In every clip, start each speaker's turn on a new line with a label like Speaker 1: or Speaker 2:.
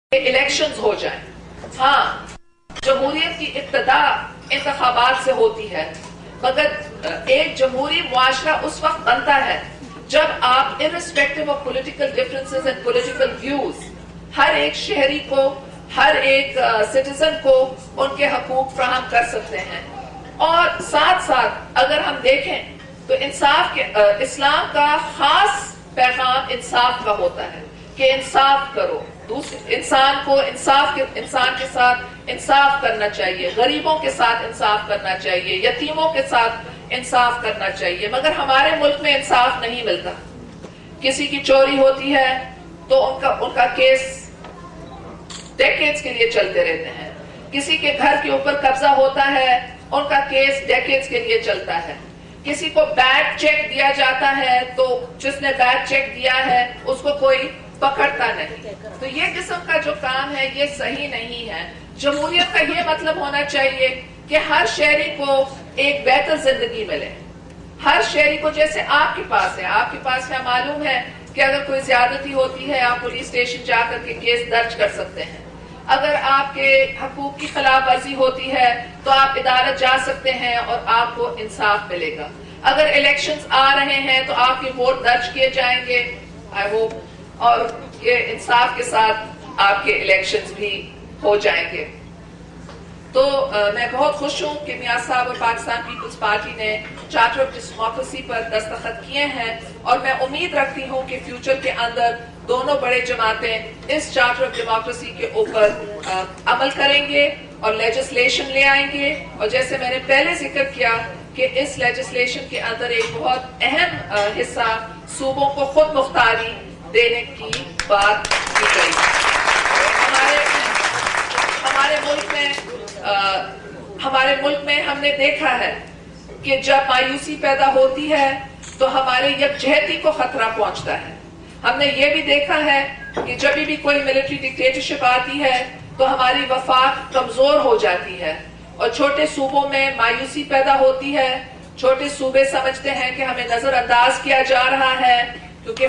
Speaker 1: Elections ہو جائیں. ہاں جمہوریت کی ابتدا انتخابات سے ہوتی ہے، مگر ایک جمہوری معاشرہ اس وقت بنتا ہے جب آپ irrespective of political differences and political views ہر ایک شہری کو، ہر ایک سٹیزن کو ان کے حقوق فراہم کر سکتے ہیں. اور ساتھ ساتھ اگر ہم دیکھیں تو انصاف کے اسلام کا خاص پیغام انصاف کا ہوتا ہے کہ انصاف کرو، انسان کے ساتھ انصاف کرنا چاہیے، غریبوں کے ساتھ انصاف کرنا چاہیے، یتیموں کے ساتھ انصاف کرنا چاہیے. مگر ہمارے ملک میں انصاف نہیں ملتا. کسی کی چوری ہوتی ہے تو ان کا کیس ڈیکیڈز کے لیے چلتے رہتے ہیں. کسی کے گھر کے اوپر قبضہ ہوتا ہے، ان کا کیس ڈیکیڈز کے لیے چلتا ہے. کسی کو بیڈ چیک دیا جاتا ہے تو جس نے بیڈ چیک دیا ہے اس کو کوئی پکڑتا نہیں. تو یہ قسم کا جو کام ہے یہ صحیح نہیں ہے. جمہوریت کا یہ مطلب ہونا چاہیے کہ ہر شہری کو ایک بہتر زندگی ملے. ہر شہری کو، جیسے آپ کے پاس کیا معلوم ہے کہ اگر کوئی زیادتی ہوتی ہے آپ پولیس اسٹیشن جا کر کے کیس درج کر سکتے ہیں. اگر آپ کے حقوق کی خلاف ورزی ہوتی ہے تو آپ عدالت جا سکتے ہیں اور آپ کو انصاف ملے گا. اگر الیکشنز آ رہے ہیں تو آپ کے ووٹ درج کیے جائیں گے آئی ہوپ، اور یہ انصاف کے ساتھ آپ کے الیکشنز بھی ہو جائیں گے. تو میں بہت خوش ہوں کہ میاں صاحب اور پاکستان پیپلز پارٹی نے چارٹر آف ڈیموکریسی پر دستخط کیے ہیں، اور میں امید رکھتی ہوں کہ فیوچر کے اندر دونوں بڑے جماعتیں اس چارٹر آف ڈیموکریسی کے اوپر عمل کریں گے اور لیجسلیشن لے آئیں گے. اور جیسے میں نے پہلے ذکر کیا کہ اس لیجسلیشن کے اندر ایک بہت اہم حصہ صوبوں کو خود مختاری دینے کی بات کی گئی. ہمارے ملک میں ہم نے دیکھا ہے کہ جب مایوسی پیدا ہوتی ہے تو ہمارے یکجہتی کو خطرہ پہنچتا ہے. ہم نے یہ بھی دیکھا ہے کہ جب بھی کوئی ملٹری ڈکٹیٹرشپ آتی ہے تو ہماری وفاق کمزور ہو جاتی ہے اور چھوٹے صوبوں میں مایوسی پیدا ہوتی ہے. چھوٹے صوبے سمجھتے ہیں کہ ہمیں نظر انداز کیا جا رہا ہے کیونکہ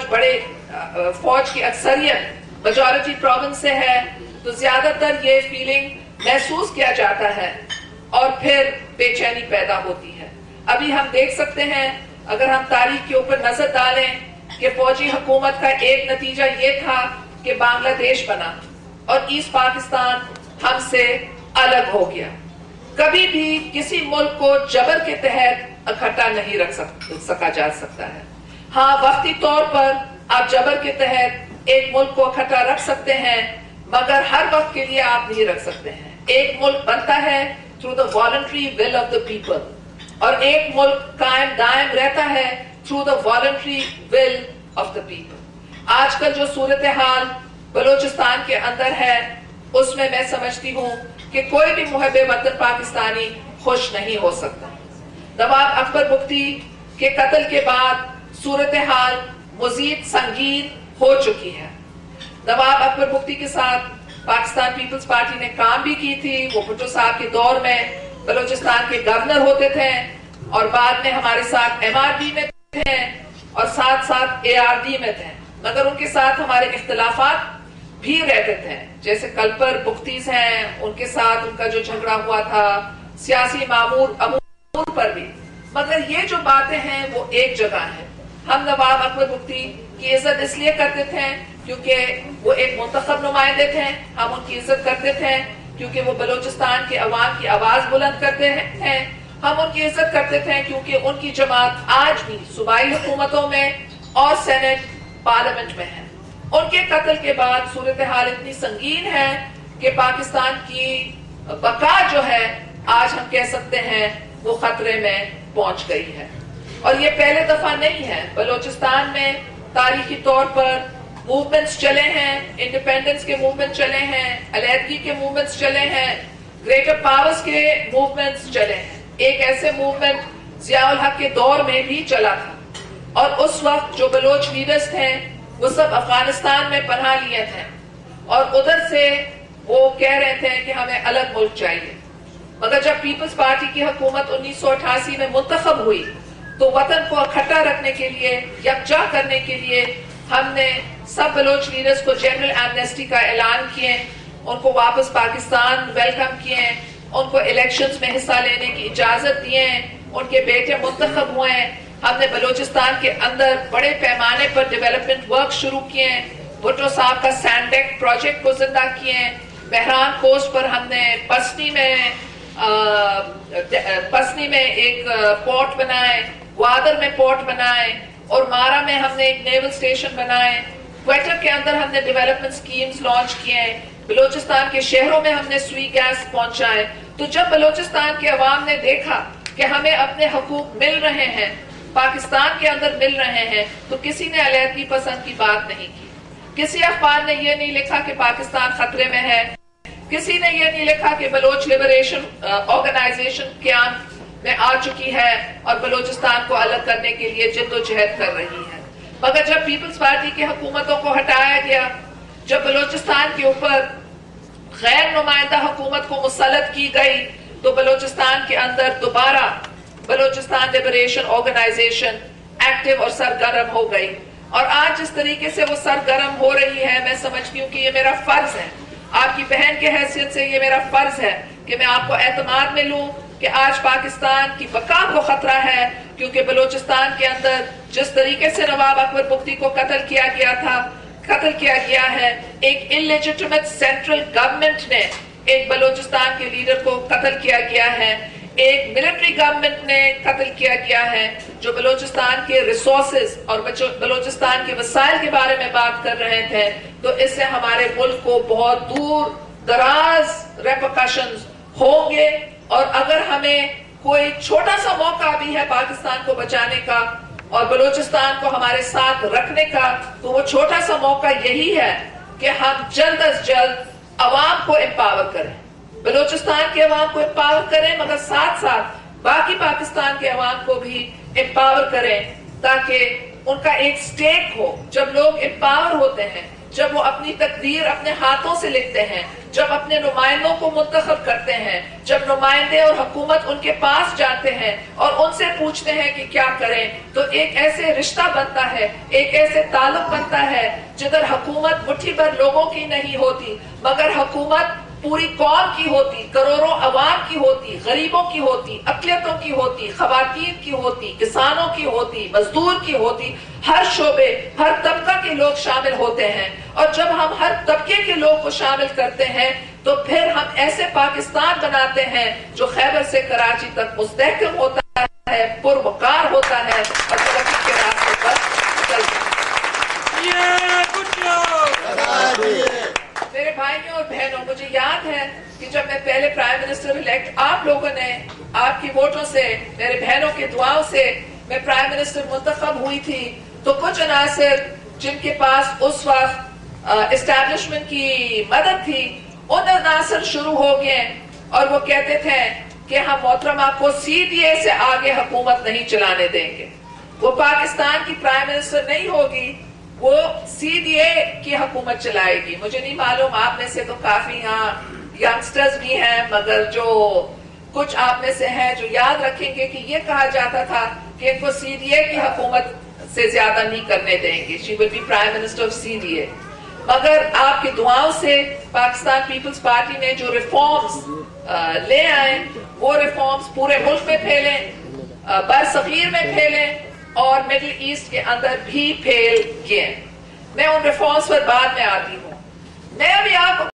Speaker 1: فوج کی اکثریت میجورٹی پروونس سے ہے، تو زیادہ تر یہ فیلنگ محسوس کیا جاتا ہے اور پھر بے چینی پیدا ہوتی ہے. ابھی ہم دیکھ سکتے ہیں اگر ہم تاریخ کے اوپر نظر ڈالیں کہ فوجی حکومت کا ایک نتیجہ یہ تھا کہ بنگلہ دیش بنا اور ایسٹ پاکستان ہم سے الگ ہو گیا. کبھی بھی کسی ملک کو جبر کے تحت اکٹھا نہیں رکھ سکا جا سکتا ہے. ہاں وقتی طور پر آپ جبر کے تحت ایک ملک کو اکٹھا رکھ سکتے ہیں، مگر ہر وقت کے لیے آپ نہیں رکھ سکتے ہیں. ایک ملک بنتا ہے through the voluntary will of the people، اور ایک ملک قائم دائم رہتا ہے through the voluntary will of the people. آج کل جو صورتحال بلوچستان کے اندر ہے اس میں میں سمجھتی ہوں کہ کوئی بھی محب وطن پاکستانی خوش نہیں ہو سکتا. نواب اکبر بگٹی کے قتل کے بعد صورتحال مزید سنگین ہو چکی ہے. نواب اکبر بگٹی کے ساتھ پاکستان پیپلز پارٹی نے کام بھی کی تھی. وہ بھٹو صاحب کے دور میں بلوچستان کے گورنر ہوتے تھے اور بعد میں ہمارے ساتھ MRD میں تھے اور ساتھ ساتھ ARD میں تھے، مگر ان کے ساتھ ہمارے اختلافات بھی رہتے تھے. جیسے کلپر بگٹیز ہیں، ان کے ساتھ ان کا جو جھگڑا ہوا تھا سیاسی امور پر بھی. مگر یہ جو باتیں ہیں وہ ایک جگہ ہیں. ہم نواب اکبر بگٹی کی عزت اس لیے کرتے تھے کیونکہ وہ ایک منتخب نمائندے تھے. ہم ان کی عزت کرتے تھے کیونکہ وہ بلوچستان کے عوام کی آواز بلند کرتے ہیں. ہم ان کی عزت کرتے تھے کیونکہ ان کی جماعت آج بھی صوبائی حکومتوں میں اور سینٹ پارلیمنٹ میں ہے. ان کے قتل کے بعد صورتحال اتنی سنگین ہے کہ پاکستان کی بقا جو ہے آج ہم کہہ سکتے ہیں وہ خطرے میں پہنچ گئی ہے. اور یہ پہلے دفعہ نہیں ہے. بلوچستان میں تاریخی طور پر موومنٹس چلے ہیں، انڈیپینڈنس کے موومنٹ چلے ہیں، علیحدگی کے موومنٹس چلے ہیں، گریٹر پاورز کے موومنٹس چلے ہیں. ایک ایسے موومنٹ ضیاء الحق کے دور میں بھی چلا تھا اور اس وقت جو بلوچ لیڈرز تھے وہ سب افغانستان میں پناہ لیے تھے اور ادھر سے وہ کہہ رہے تھے کہ ہمیں الگ ملک چاہیے. مگر جب پیپلز پارٹی کی حکومت 1988 میں منتخب ہوئی تو وطن کو اکٹھا رکھنے کے لیے، یکجا کرنے کے لیے ہم نے سب بلوچ لیڈرز کو جنرل ایمنیسٹی کا اعلان کیے، ان کو واپس پاکستان ویلکم کیے، ان کو الیکشنز میں حصہ لینے کی اجازت دیے، ان کے بیٹے منتخب ہوئے۔ ہم نے بلوچستان کے اندر بڑے پیمانے پر ڈیولپمنٹ ورک شروع کیے، بھٹو صاحب کا سینڈیک پروجیکٹ کو زندہ کیے، بحران کوسٹ پر ہم نے پسنی میں ایک پورٹ بنائے، گوادر میں پورٹ بنائے، اور مارا میں ہم نے ایک نیول اسٹیشن بنائے، کوئٹہ کے اندر ہم نے ڈیولپمنٹ سکیمز لانچ کیے، بلوچستان کے شہروں میں ہم نے سوئی گیس پہنچائے۔ تو جب بلوچستان کے عوام نے دیکھا کہ ہمیں اپنے حقوق مل رہے ہیں، پاکستان کے اندر مل رہے ہیں، تو کسی نے علیحدگی پسند کی بات نہیں کی۔ کسی اخبار نے یہ نہیں لکھا کہ پاکستان خطرے میں ہے، کسی نے یہ نہیں لکھا کہ بلوچ لبریشن آرگنائزیشن قیام میں آ چکی ہے اور بلوچستان کو الگ کرنے کے لیے جد و جہد کر رہی ہے۔ مگر جب پیپلز پارٹی کی حکومتوں کو ہٹایا گیا، جب بلوچستان کے اوپر غیر نمائندہ حکومت کو مسلط کی گئی، تو بلوچستان کے اندر دوبارہ بلوچستان لبریشن آرگنائزیشن ایکٹیو اور سرگرم ہو گئی۔ اور آج جس طریقے سے وہ سرگرم ہو رہی ہے، میں سمجھتی ہوں کہ یہ میرا فرض ہے، آپ کی بہن کے حیثیت سے یہ میرا فرض ہے کہ میں آپ کو اعتماد میں لوں کہ آج پاکستان کی بقا کو خطرہ ہے، کیونکہ بلوچستان کے اندر جس طریقے سے نواب اکبر بگٹی کو قتل کیا گیا ہے، ایک انلیجیٹمیٹ سینٹرل گورنمنٹ نے ایک بلوچستان کے لیڈر کو قتل کیا گیا ہے، ایک ملٹری گورنمنٹ نے قتل کیا گیا ہے، جو بلوچستان کے ریسورسز اور بلوچستان کے وسائل کے بارے میں بات کر رہے تھے، تو اس سے ہمارے ملک کو بہت دور دراز ریپرکشنز ہوں گے۔ اور اگر ہمیں کوئی چھوٹا سا موقع بھی ہے پاکستان کو بچانے کا اور بلوچستان کو ہمارے ساتھ رکھنے کا، تو وہ چھوٹا سا موقع یہی ہے کہ ہم جلد از جلد عوام کو امپاور کریں، بلوچستان کے عوام کو امپاور کریں، مگر ساتھ ساتھ باقی پاکستان کے عوام کو بھی امپاور کریں، تاکہ ان کا ایک سٹیک ہو۔ جب لوگ امپاور ہوتے ہیں، جب وہ اپنی تقدیر اپنے ہاتھوں سے لکھتے ہیں، جب اپنے نمائندوں کو منتخب کرتے ہیں، جب نمائندے اور حکومت ان کے پاس جاتے ہیں اور ان سے پوچھتے ہیں کہ کیا کریں، تو ایک ایسے رشتہ بنتا ہے، ایک ایسے تعلق بنتا ہے جدھر حکومت مٹھی بھر لوگوں کی نہیں ہوتی، مگر حکومت پوری قوم کی ہوتی، کروڑوں عوام کی ہوتی، غریبوں کی ہوتی، اقلیتوں کی ہوتی، خواتین کی ہوتی، کسانوں کی ہوتی، مزدور کی ہوتی، ہر شعبے، ہر طبقہ کے لوگ شامل ہوتے ہیں۔ اور جب ہم ہر طبقے کے لوگ کو شامل کرتے ہیں، تو پھر ہم ایسے پاکستان بناتے ہیں جو خیبر سے کراچی تک مستحکم ہوتا ہے، پروقار ہوتا ہے اور ترقی کے راستے پر چلتا ہے۔ میرے بھائیوں اور بہنوں، مجھے یاد ہے کہ جب میں پہلے پرائم منسٹر الیکٹ، آپ لوگوں نے آپ کی ووٹوں سے، میرے بہنوں کی دعاؤں سے میں پرائم منسٹر منتخب ہوئی تھی، تو کچھ عناصر جن کے پاس اس وقت اسٹیبلشمنٹ کی مدد تھی، ان عناصر شروع ہو گئے اور وہ کہتے تھے کہ ہم محترمہ کو CDA سے آگے حکومت نہیں چلانے دیں گے، وہ پاکستان کی پرائم منسٹر نہیں ہوگی، وہ CDA کی حکومت چلائے گی۔ مجھے نہیں معلوم، آپ میں سے تو کافی یہاں ینگسٹرز بھی ہیں، مگر جو کچھ آپ میں سے ہیں جو یاد رکھیں گے کہ یہ کہا جاتا تھا کہ ان کو CDA کی حکومت سے زیادہ نہیں کرنے دیں گے، she will be prime minister of CDA۔ مگر آپ کی دعاؤں سے پاکستان پیپلز پارٹی نے جو ریفارمز لے آئے، وہ ریفارمز پورے ملک میں پھیلیں، برصغیر میں پھیلیں اور مڈل ایسٹ کے اندر بھی پھیل گئے۔ میں ان ریفارمز پر بعد میں آتی ہوں۔ میں ابھی آپ